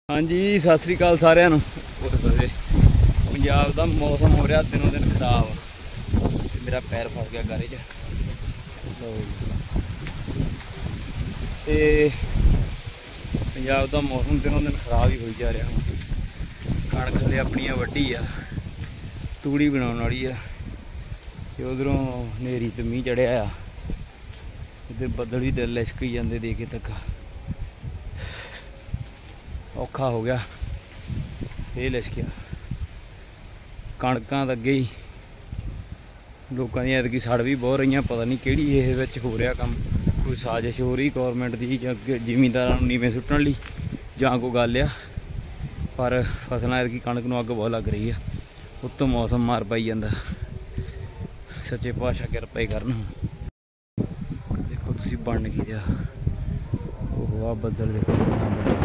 हाँ जी सत श्री अकाल सारिਆਂ ਨੂੰ। पंजाब का मौसम हो रहा दिनों दिन खराब। मेरा पैर फस गया गारे च। पंजाब का मौसम दिनों दिन खराब ही हो जा रहा। कणक हले अपनी वड्डी आ, तूड़ी बनाने वाली आ। उधरों नेरी तो मीह चढ़िया आ, इधर बदल भी दिल लिशकी जाते देखे तक औखा हो गया। ये लिशकिया कणकां तो अगे ही लोगों दी ऐतकी सड़ भी बहुत रही। पता नहीं कि ये हो रहा काम, कोई साजिश हो रही गौरमेंट की जिमींदारां नूं नीवें सुट्टण लई जां कोई गल आ। पर फसलां ऐतकी कणक नूं अग बहुत लग रही है। उत्तों मौसम मार पाई जांदा। सच्चे पातशाह किरपा ही करन। देखो तुसीं बन की दिया ओह आ बदल देखो कितना बड़ा।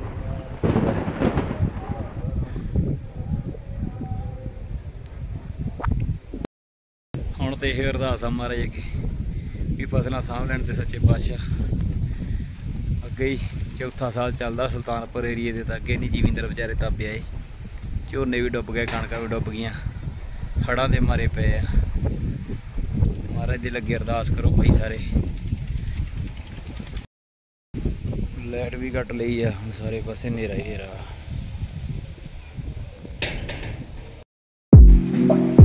हुण तो यह अरदास आ महाराज अगे भी फसलां साਂਭ लैण ते सच्चे पातशाह। अगे ही चौथा साल चलदा सुल्तानपुर एरिए दे, तां अगे नहीं जिमींदार बेचारे ताबे आए। झोने भी डुब गए, कणकां भी डुब गईयां, हड़ां दे मारे पे आ। महाराज दे लगे अरदास करो भाई सारे। लाइट भी कट लई आ, सारे पासे नेरा ही नेरा।